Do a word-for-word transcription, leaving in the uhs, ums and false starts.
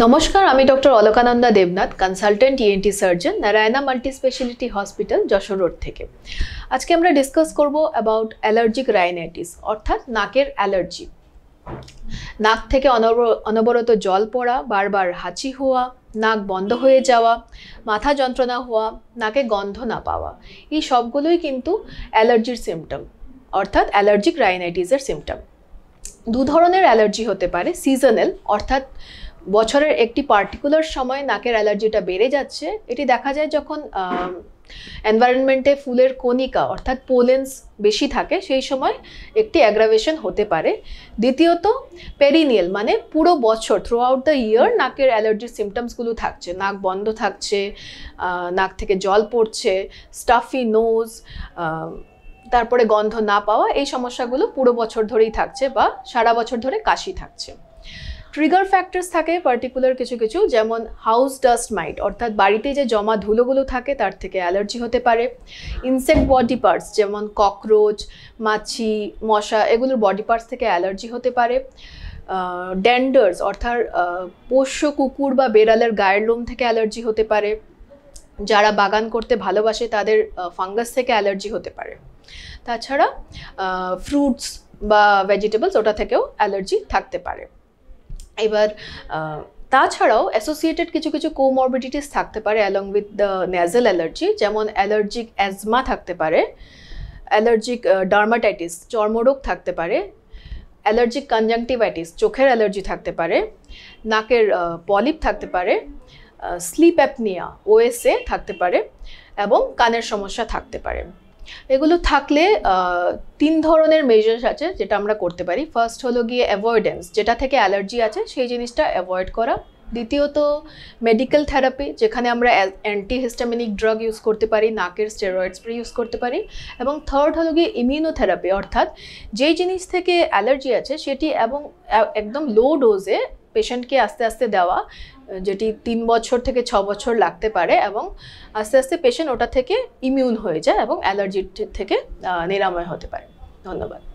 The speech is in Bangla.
नमस्कार आमी doctor Alakananda Debnath consultant E N T surgeon Narayana Multispeciality Hospital Jessore Road থেকে আজকে আমরা ডিসকাস করব অ্যাবাউট অ্যালার্জিক রাইনাইটিস অর্থাৎ নাকের অ্যালার্জি। নাক থেকে অনবরত জল পড়া, বারবার হাঁচি হওয়া, নাক বন্ধ হয়ে যাওয়া, মাথা যন্ত্রণা হওয়া, নাকে গন্ধ না পাওয়া, এই সবগুলোই কিন্তু অ্যালার্জির সিমটম অর্থাৎ অ্যালার্জিক রাইনাইটিসের সিমটম। দু ধরনের অ্যালার্জি হতে পারে, সিজনাল অর্থাৎ বছরের একটি পার্টিকুলার সময় নাকের অ্যালার্জিটা বেড়ে যাচ্ছে, এটি দেখা যায় যখন এনভায়রনমেন্টে ফুলের কণিকা অর্থাৎ পোলেন্স বেশি থাকে, সেই সময় একটি অ্যাগ্রাভেশন হতে পারে। দ্বিতীয়ত পেরিনিয়াল মানে পুরো বছর থ্রু আউট দ্য ইয়ার নাকের অ্যালার্জির সিমটমসগুলো থাকছে, নাক বন্ধ থাকছে, নাক থেকে জল পড়ছে, স্টাফি নোজ, তারপরে গন্ধ না পাওয়া, এই সমস্যাগুলো পুরো বছর ধরেই থাকছে বা সারা বছর ধরে কাশি থাকছে। ট্রিগার ফ্যাক্টরস থাকে পার্টিকুলার কিছু কিছু, যেমন হাউস ডাস্ট মাইট অর্থাৎ বাড়িতে যে জমা ধুলোগুলো থাকে তার থেকে অ্যালার্জি হতে পারে। ইনসেক্ট বডি পার্টস যেমন ককরোচ, মাছি, মশা, এগুলোর বডি পার্টস থেকে অ্যালার্জি হতে পারে। ড্যান্ডার্স অর্থাৎ পোষ্য কুকুর বা বেড়ালের গায়ের লোম থেকে অ্যালার্জি হতে পারে। যারা বাগান করতে ভালোবাসে তাদের ফাঙ্গাস থেকে অ্যালার্জি হতে পারে। তাছাড়া ফ্রুটস বা ভেজিটেবলস ওটা থেকেও অ্যালার্জি থাকতে পারে। এবার তাছাড়াও অ্যাসোসিয়েটেড কিছু কিছু কোমরবিডিটিস থাকতে পারে along with the nasal allergy, যেমন অ্যালার্জিক অ্যাজমা থাকতে পারে, অ্যালার্জিক ডার্মাটাইটিস চর্মরোগ থাকতে পারে, অ্যালার্জিক কনজাংটিভাইটিস চোখের অ্যালার্জি থাকতে পারে, নাকের পলিপ থাকতে পারে, স্লিপ অ্যাপনিয়া ওএসএ থাকতে পারে এবং কানের সমস্যা থাকতে পারে। এগুলো থাকলে তিন ধরনের মেজার্স আছে যেটা আমরা করতে পারি। ফার্স্ট হলো গিয়ে অ্যাভয়েডেন্স, যেটা থেকে অ্যালার্জি আছে সেই জিনিসটা অ্যাভয়েড করা। দ্বিতীয়ত মেডিকেল থেরাপি, যেখানে আমরা অ্যান্টিহিস্টামিনিক ড্রাগ ইউজ করতে পারি, নাকের স্টেরয়েড স্প্রে ইউজ করতে পারি। এবং থার্ড হলো গিয়ে ইমিউনোথেরাপি, অর্থাৎ যেই জিনিস থেকে অ্যালার্জি আছে সেটি এবং একদম লো ডোজে পেশেন্টকে আস্তে আস্তে দেওয়া, যেটি তিন বছর থেকে ছ বছর লাগতে পারে এবং আস্তে আস্তে পেশেন্ট ওটা থেকে ইমিউন হয়ে যায় এবং অ্যালার্জি থেকে নিরাময় হতে পারে। ধন্যবাদ।